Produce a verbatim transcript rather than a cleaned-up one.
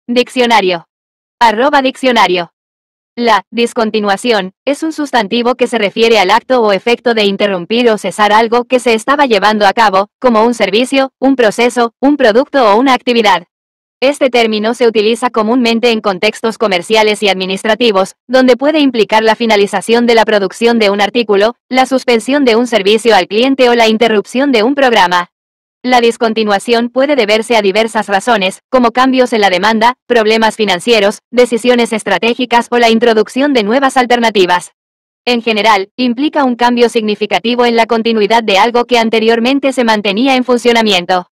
Diccionario. Arroba diccionario. La discontinuación es un sustantivo que se refiere al acto o efecto de interrumpir o cesar algo que se estaba llevando a cabo, como un servicio, un proceso, un producto o una actividad. Este término se utiliza comúnmente en contextos comerciales y administrativos, donde puede implicar la finalización de la producción de un artículo, la suspensión de un servicio al cliente o la interrupción de un programa. La discontinuación puede deberse a diversas razones, como cambios en la demanda, problemas financieros, decisiones estratégicas o la introducción de nuevas alternativas. En general, implica un cambio significativo en la continuidad de algo que anteriormente se mantenía en funcionamiento.